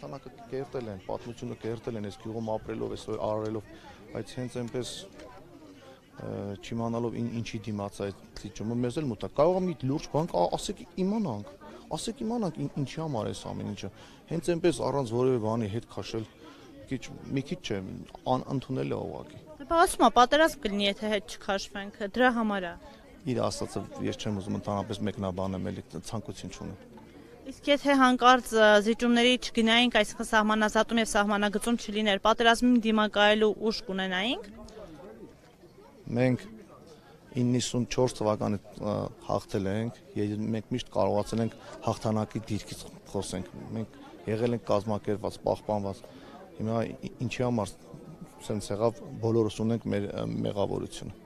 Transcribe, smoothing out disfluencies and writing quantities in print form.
հաղթանակը կերտել են, պատմությունը կերտել են, այս գյուղում ապրելով, այս արարելով, բայց հենց այնպես չիմանալով ինչի դիմաց այդ լիճումը մեզ էլ մոտ է։ Կարող է մի լուրջ բան ասեք իմանանք ինչի համար է ամեն ինչը։ Հենց այնպես առանց որևէ բանի հետ քաշել մի քիչ չէ, անընդունել է ուղղակի։ Բա ասում եմ, պատերազմ կլինի, եթե հետ չքաշվենք, դրա համար է։ Իր ասածը ես չեմ ուզում ընդհանրապես մեկնաբանեմ, էլի ցանկություն չունեմ։ Իսկ եթե հանկարծ զիջումների չգնայինք, այսինքն սահմանազատում եւ սահմանագծում չլիներ, պատերազմին դիմակայելու ուժ կունենայինք։ Մենք 94 թվականի հաղթել ենք, մենք միշտ կարողացել ենք հաղթանակի դիրքից խոսենք։ Մենք եղել ենք կազմակերպված, պահպանված։ Հիմա ինչի համար սենց եղավ, բոլորս ունենք մեր մեղավորությունը։